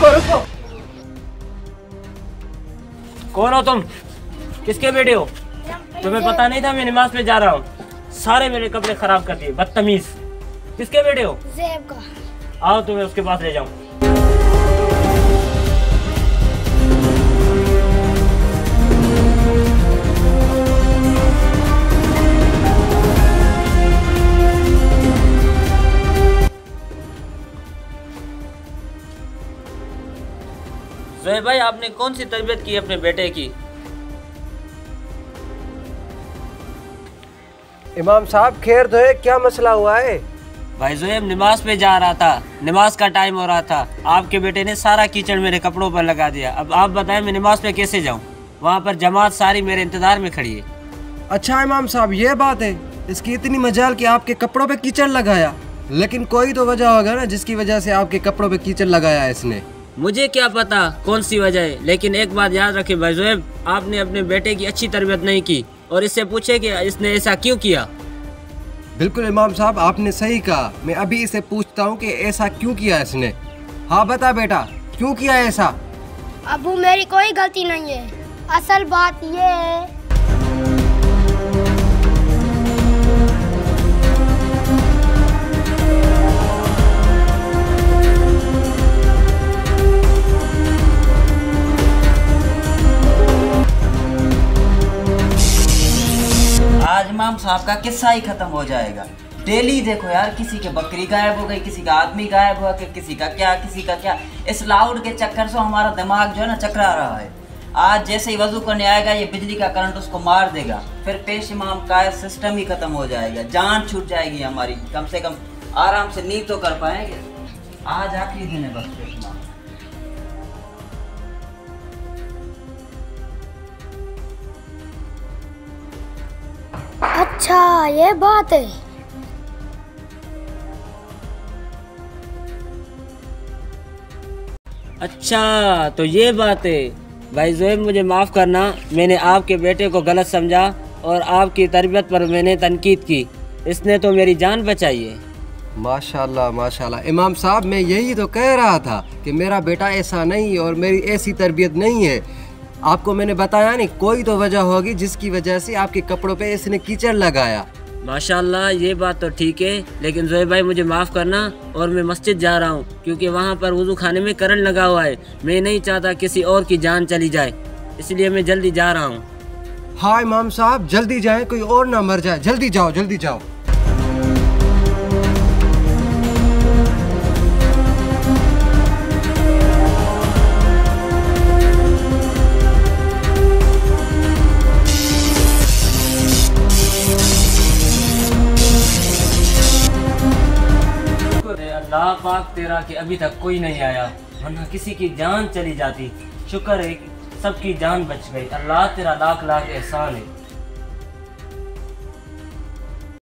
रुको रुको। कौन हो तुम? किसके बेटे हो? तुम्हें पता नहीं था मैं नमाज पे जा रहा हूँ? सारे मेरे कपड़े खराब कर दिए, बदतमीज। किसके बेटे हो? ज़ैब का। आओ तुम्हें उसके पास ले जाऊं। ज़ैब भाई, आपने कौन सी तरबियत की अपने बेटे की? इमाम साहब खैर तो है, क्या मसला हुआ है? भाई ज़ैब नमाज पे जा रहा था, नमाज का टाइम हो रहा था, आपके बेटे ने सारा कीचड़ मेरे कपड़ों पर लगा दिया। अब आप बताएं मैं नमाज पे कैसे जाऊं? वहाँ पर जमात सारी मेरे इंतजार में खड़ी है। अच्छा इमाम साहब ये बात है, इसकी इतनी मजाल कि आपके कपड़ों पे कीचड़ लगाया, लेकिन कोई तो वजह होगा ना जिसकी वजह से आपके कपड़ों पे कीचड़ लगाया इसने। मुझे क्या पता कौन सी वजह है, लेकिन एक बात याद रखे भाई ज़ैब, आपने अपने बेटे की अच्छी तरबियत नहीं की और इससे पूछे कि इसने ऐसा क्यों किया। बिल्कुल इमाम साहब आपने सही कहा, मैं अभी इसे पूछता हूँ कि ऐसा क्यों किया इसने। हाँ बता बेटा, क्यों किया ऐसा? अबू मेरी कोई गलती नहीं है, असल बात ये है आज इमाम साहब का किस्सा ही खत्म हो जाएगा। डेली देखो यार, किसी के बकरी गायब हो गई, किसी का आदमी गायब हुआ, किसी का क्या। इस लाउड के चक्कर से हमारा दिमाग जो है ना चकरा रहा है। आज जैसे ही वजू करने आएगा ये बिजली का करंट उसको मार देगा, फिर पेश इमाम का सिस्टम ही खत्म हो जाएगा, जान छूट जाएगी हमारी। कम से कम आराम से नींद तो कर पाएंगे। आज आखिरी दिन है बस पेश इमाम। अच्छा ये बात है। अच्छा तो ये बात है। भाई ज़ैब मुझे माफ़ करना, मैंने आपके बेटे को गलत समझा और आपकी तरबियत पर मैंने तनकीद की। इसने तो मेरी जान बचाई है। माशाल्लाह माशाल्लाह इमाम साहब, मैं यही तो कह रहा था कि मेरा बेटा ऐसा नहीं और मेरी ऐसी तरबियत नहीं है। आपको मैंने बताया नहीं, कोई तो वजह होगी जिसकी वजह से आपके कपड़ों पे इसने कीचड़ लगाया। माशाल्लाह ये बात तो ठीक है, लेकिन ज़ैब भाई मुझे माफ़ करना और मैं मस्जिद जा रहा हूँ क्योंकि वहाँ पर वज़ू खाने में करंट लगा हुआ है। मैं नहीं चाहता किसी और की जान चली जाए, इसलिए मैं जल्दी जा रहा हूँ। हाँ इमाम साहब जल्दी जाएं, कोई और ना मर जाए। जल्दी जाओ जल्दी जाओ। अल्लाह पाक तेरा कि अभी तक कोई नहीं आया, वरना किसी की जान चली जाती। शुक्र है कि सबकी जान बच गई। अल्लाह तेरा लाख लाख एहसान है।